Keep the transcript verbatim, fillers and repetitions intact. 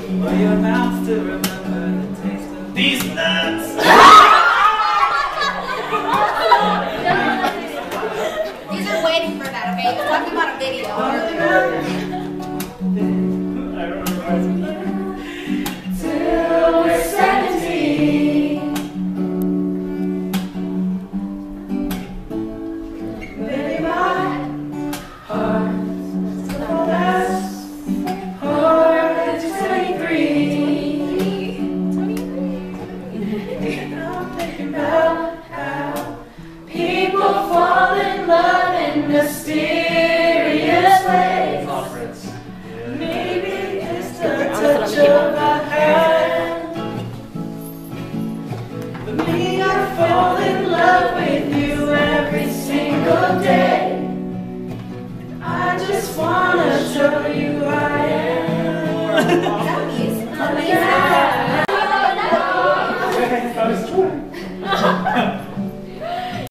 For your mouth to remember the taste of these nuts. These are waiting for that, okay? You're talking about a video. Till we're seventeen. Maybe my heart's the best part of twenty-three. And I'm thinking about how people fall in love in mysterious ways. Maybe it's the touch of a hand. But me, I fall in love with you every single day. I just wanna show you I am. I'm